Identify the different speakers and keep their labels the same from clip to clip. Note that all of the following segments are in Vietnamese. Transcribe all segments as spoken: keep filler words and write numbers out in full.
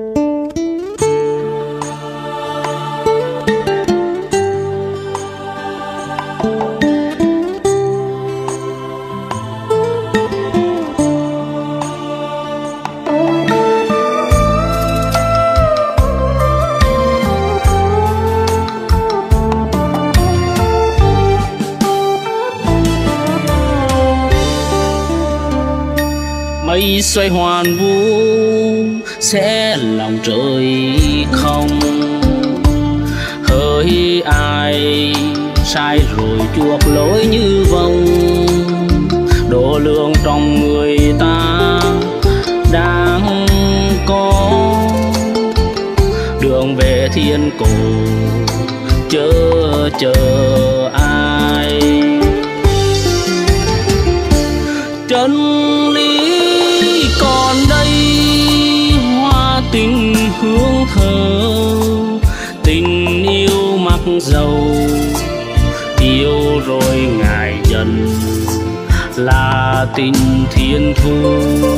Speaker 1: mây xoay hoàn vũ sẽ lòng trời không hỡi ai sai rồi chuộc lỗi như vong độ lượng trong người ta đang có đường về thiên cổ chớ chờ ai chân lý còn đây hoa tình hương thơ tình yêu mặc dầu yêu rồi ngài dần là tình thiên thu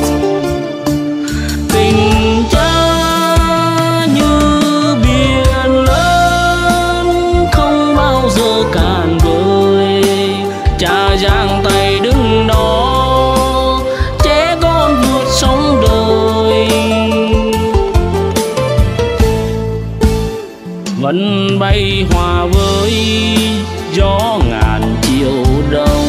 Speaker 1: tình cha như biển lớn không bao giờ cạn vơi cha giang tay đứng đó trẻ con vượt sóng đời vẫn bay hòa với gió ngàn chiều đông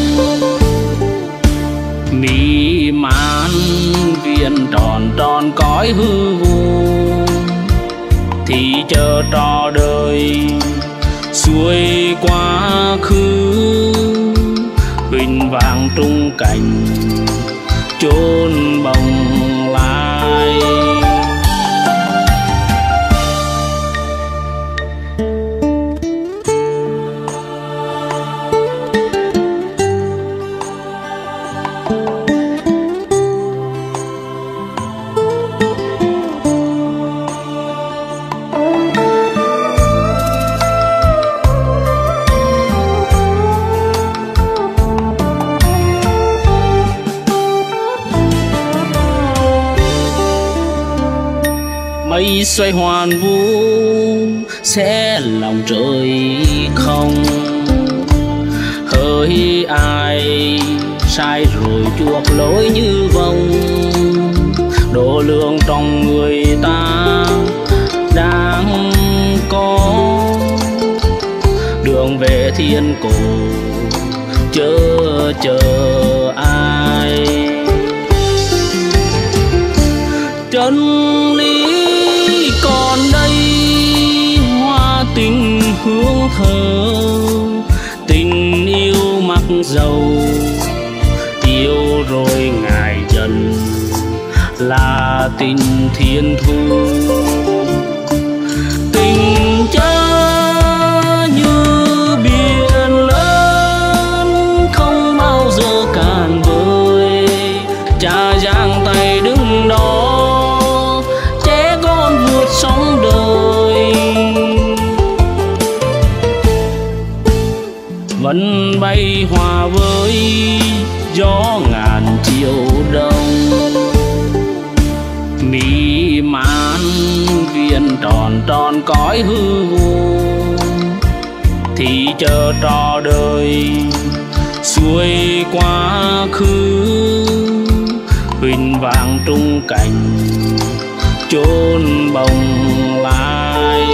Speaker 1: mỹ mãn viên tròn tròn cõi hư vô thì chờ trò đời xuôi quá khứ huỳnh vàng trung cảnh chốn bồng lai mây xoay hoàn vũ sẽ lòng trời không hỡi ai sai rồi chuộc lỗi như vong độ lượng trong người ta đang có đường về thiên cổ chớ chờ ai chân lý còn đây hoa tình hương thơ tình yêu mặc dầu yêu rồi ngài dần là tình thiên thu tình cha như biển lớn không bao giờ cạn vơi cha giang tay đứng đó sóng đời vẫn bay hòa với gió ngàn chiều đông mỹ mãn viên tròn tròn cõi hư vô thì chờ trò đời xuôi quá khứ huỳnh vàng trung cảnh chốn bồng lai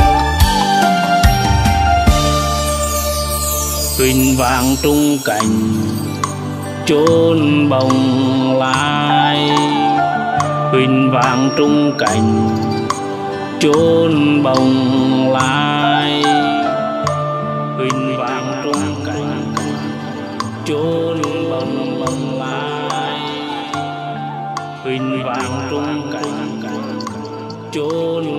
Speaker 1: huỳnh vàng trung cảnh chốn bồng lai huỳnh vàng trung cảnh chốn bồng lai huỳnh vàng trung cảnh chốn bồng bồng lai huỳnh vàng trung cảnh chốn